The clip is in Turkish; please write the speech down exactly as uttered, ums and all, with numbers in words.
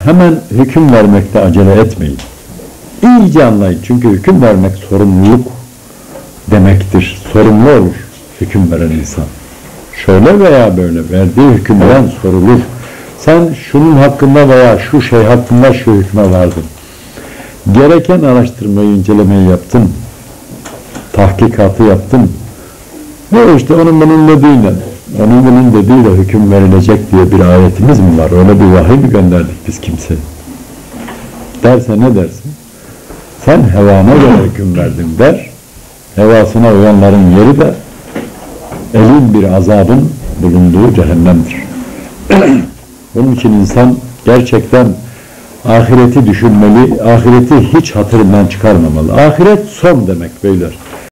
Hemen hüküm vermekte acele etmeyin. İyice anlayın. Çünkü hüküm vermek sorumluluk demektir. Sorumlu olur hüküm veren insan. Şöyle veya böyle verdiği hükümden sorulur. Sen şunun hakkında veya şu şey hakkında şu hükme vardın. Gereken araştırmayı, incelemeyi yaptın. Tahkikatı yaptın. Ve işte onun bunun dediğiyle, onun bunun dediğiyle hüküm verilecek diye bir ayetimiz mi var? Öyle bir vahiy mi gönderdik biz kimseye? Derse ne dersin? Sen hevana göre hüküm verdin der. Hevasına uyanların yeri de elin bir azabın bulunduğu cehennemdir. Bunun için insan gerçekten ahireti düşünmeli, ahireti hiç hatırından çıkarmamalı. Ahiret son demek beyler.